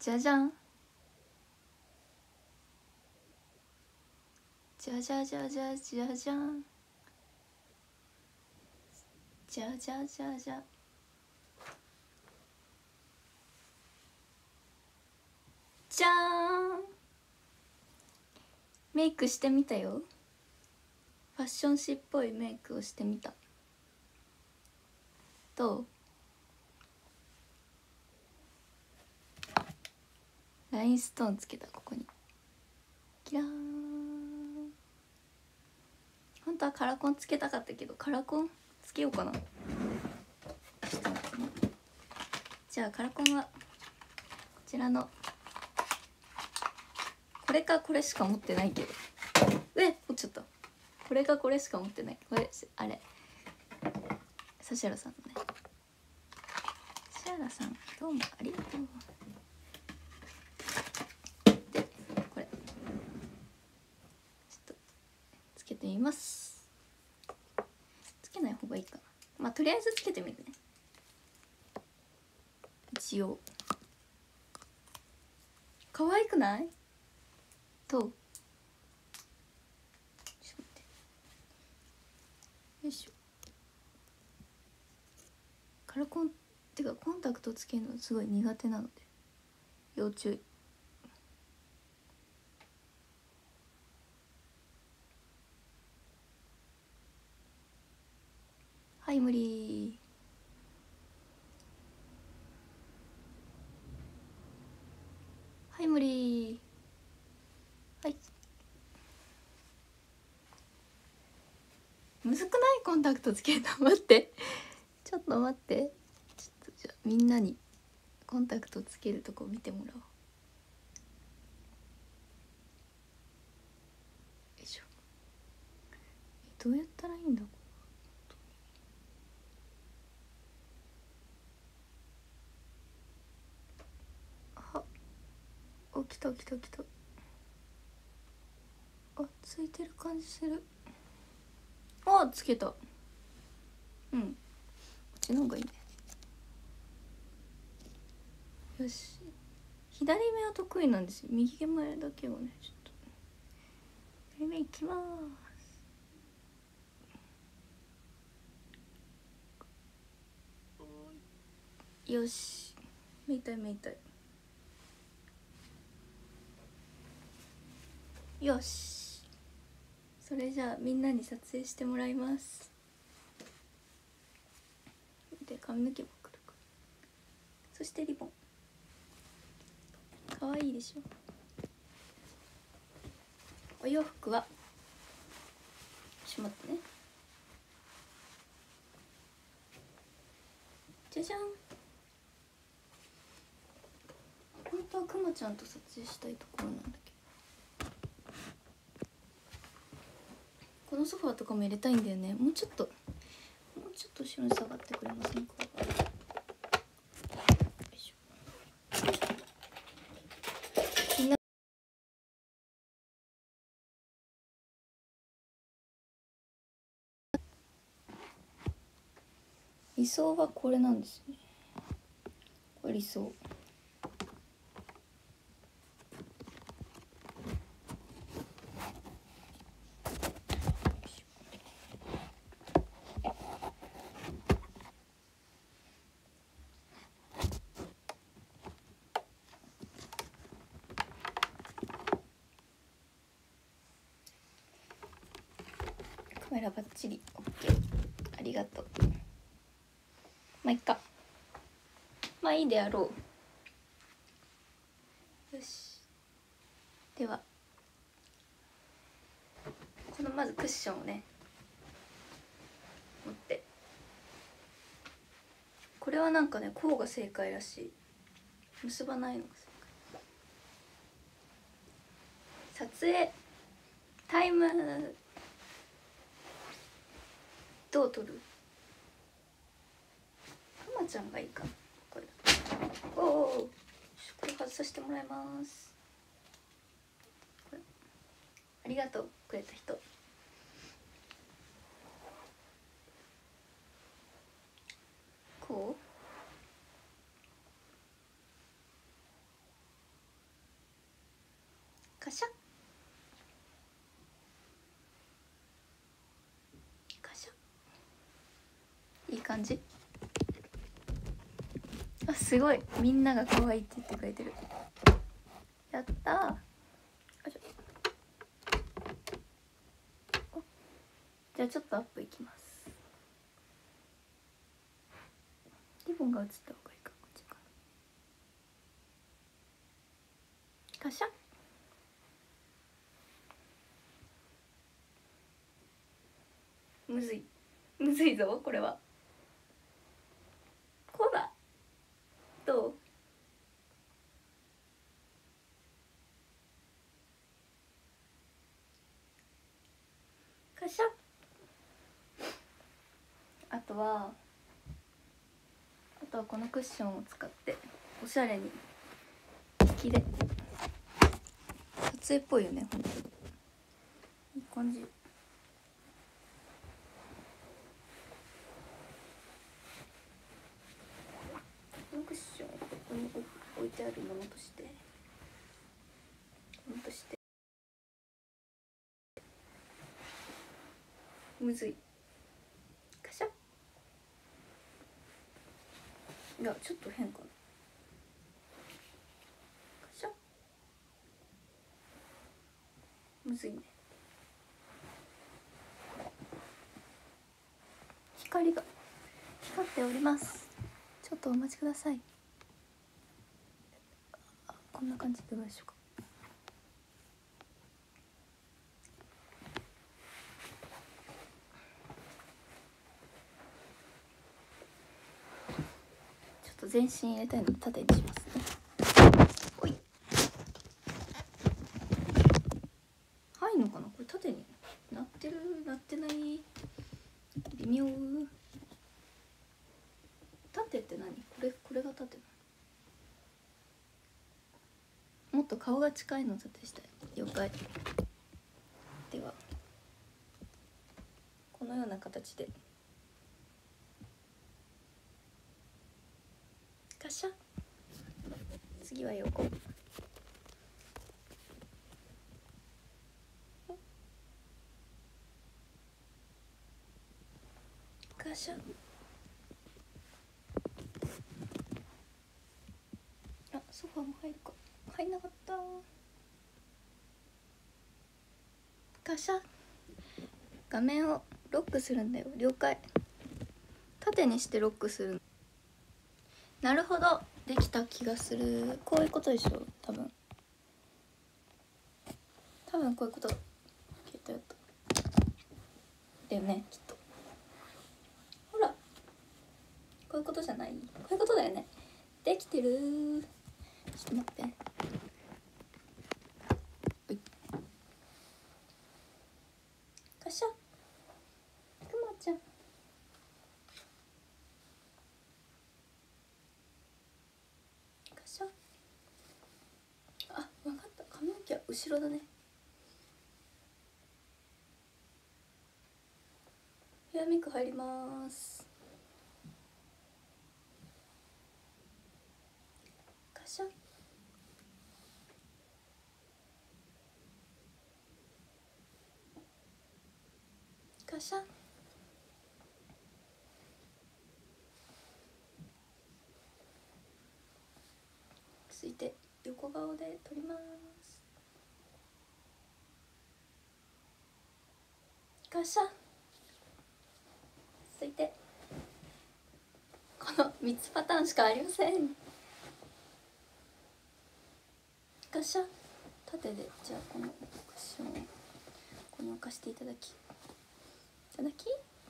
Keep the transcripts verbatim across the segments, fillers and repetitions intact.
じゃじゃんじゃじゃじゃじゃじゃじゃんじゃじゃじゃじゃじゃーん。メイクしてみたよ。ファッション誌っぽいメイクをしてみた。どう？ラインストーンつけた。ここにキラーン。本当はカラコンつけたかったけど、カラコンつけようかな。ちょっと待ってね。じゃあカラコンはこちらのこれかこれしか持ってないけど、えっ落ちちゃった。これかこれしか持ってない。これあれ指原さんのね。指原さんどうもありがとう。でこれちょっとつけてみます。つけない方がいいかな。まあとりあえずつけてみるね。一応可愛くない？どう？よいしょ。カラコンってかコンタクトつけるのすごい苦手なので要注意。はい無理。はい無理。はい。むずくない？コンタクトつけるの。待ってちょっと待って。ちょっとじゃあみんなにコンタクトつけるとこ見てもらおう。よいしょ。えどうやったらいいんだ。あお来た来た来た。あついてる感じする。あつけた。うんこっちの方がいいね。よし。左目は得意なんですよ。右目だけはねちょっと。左目いきます。よし目痛い目痛い。よしそれじゃあみんなに撮影してもらいます。で髪の毛もくるくる。そしてリボンかわいいでしょ。お洋服はしまってね。じゃじゃん。本当はくまちゃんと撮影したいところなんだけど、このソファーとかも入れたいんだよね。もうちょっともうちょっと後ろに下がってくれませんか。理想はこれなんですね。これ理想。カメラバッチリ OK。 ありがとう。まあいっか。まあいいであろう。よしではこのまずクッションをね持って、これはなんかねこうが正解らしい。結ばないのが正解。撮影タイムどう撮る？くまちゃんがいいかな。これおおこれ外させてもらいます。これありがとうくれた人。こカシャカシャ、いい感じ。あ、すごい、みんなが可愛いって言ってくれてる。やったー。じゃあちょっとアップいきます。リボンが映った方がいいか、こっちかな。カシャ。むずいむずいぞこれは。こうだ。どう？カシャ。あとはあとはこのクッションを使っておしゃれに引きで撮影っぽいよね、ほんとにいい感じ。このクッションをここに置いてあるものとしてものとしてむずい。カシャ。いやちょっと変かな。カシャ。むずいね。光が光っております。ちょっとお待ちください。あ、こんな感じでどうでしょうか。ちょっと全身入れたいので縦にしますね。おい、入んのかなこれ。縦になってるなってない、微妙。縦って何？これこれが縦なの？もっと顔が近いの縦したい。了解。ではこのような形でカシャ。次は横。カシャ。あ、ソファーも入るか。入んなかった。カシャ。画面をロックするんだよ。了解。縦にしてロックする。なるほど、できた気がする。こういうことでしょ、多分多分こういうこと。やったやっただよね、きっと。ほら、こういうことじゃない？こういうことだよね。できてる。ちょっと待って。おい。カシャ。くまちゃん。カシャ。あ、分かった。髪の毛は後ろだね。ヘアメイク入ります。カシャ。カシャ。続いて横顔で撮ります。カシャ。続いてこのみっつパターンしかありません。カシャ。縦でじゃあこのクッションをここに置かせていただきいただき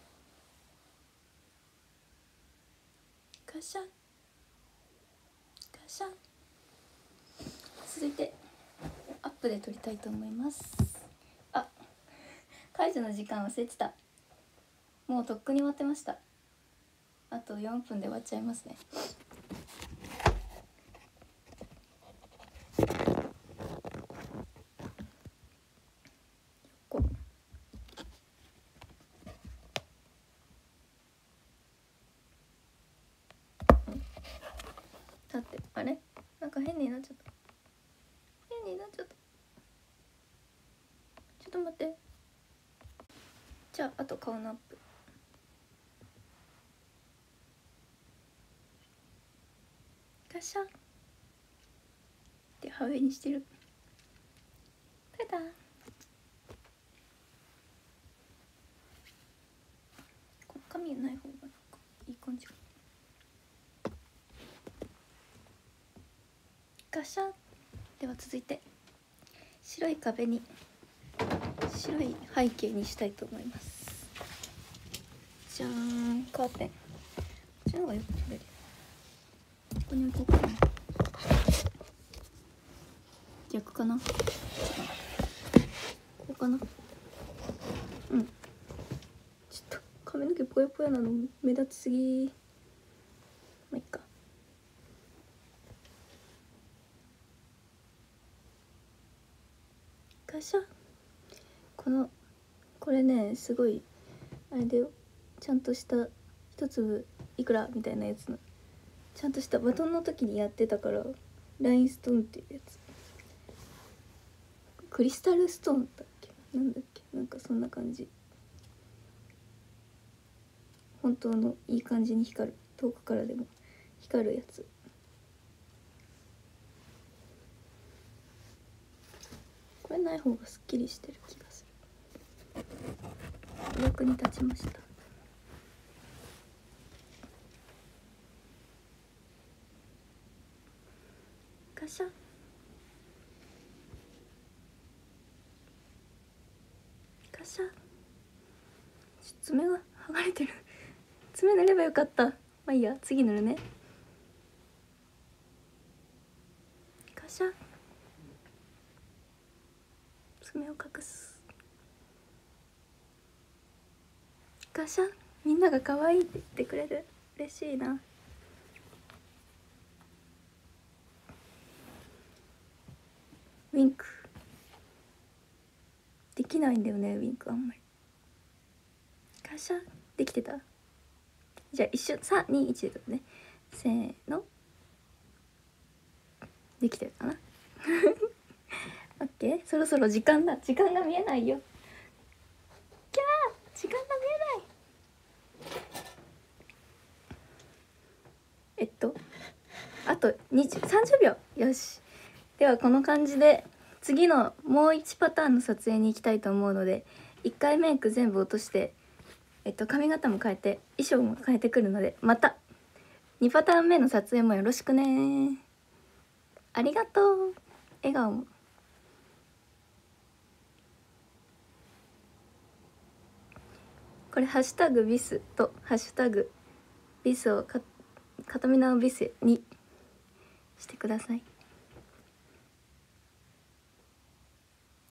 カシャ。カシャ。続いてアップで撮りたいと思います。あ、解除の時間忘れてた。もうとっくに終わってました。あとよんぷんで終わっちゃいますね。こうだってあれなんか変になっちゃった。変になっちゃった。 ょっと待って。じゃああと顔のアップ。ガシャで羽上にしてる。ただこの髪ない方がなんかいい感じ。ガシャでは続いて白い壁に白い背景にしたいと思います。じゃーん、カーテン。こっちの方がよく撮れる。ここに置こうかな。逆かな。こうかな。うん。ちょっと髪の毛ぽやぽやなの目立ちすぎ。まあいっか。ガシャ。このこれね、すごいあれだよ、ちゃんとした一粒いくらみたいなやつのちゃんとしたバトンの時にやってたから、ラインストーンっていうやつ、クリスタルストーンだっけ、なんだっけ、なんかそんな感じ。本当のいい感じに光る、遠くからでも光るやつ。これない方がすっきりしてる気がする。お役に立ちました。ガシャ。ガシャ。爪が剥がれてる。爪塗ればよかった。まあいいや、次塗るね。ガシャ。爪を隠す。ガシャ。みんなが可愛いって言ってくれる。嬉しいな。ウィンクできないんだよね、ウィンクあんまり。ガシャ。できてた。じゃあ一瞬さんにいちでね、せーの。できてるかな。オッケー。そろそろ時間だ。時間が見えないよ。キャー、時間が見えない。えっとあとにじゅう、さんじゅうびょう。よし。ではこの感じで次のもういちパターンの撮影に行きたいと思うので、いっかいメイク全部落として、えっと、髪型も変えて衣装も変えてくるので、またにパターン目の撮影もよろしくね。ありがとう。笑顔も。これハッシュタグビスとハッシュタグビスをか片目のビスにしてください。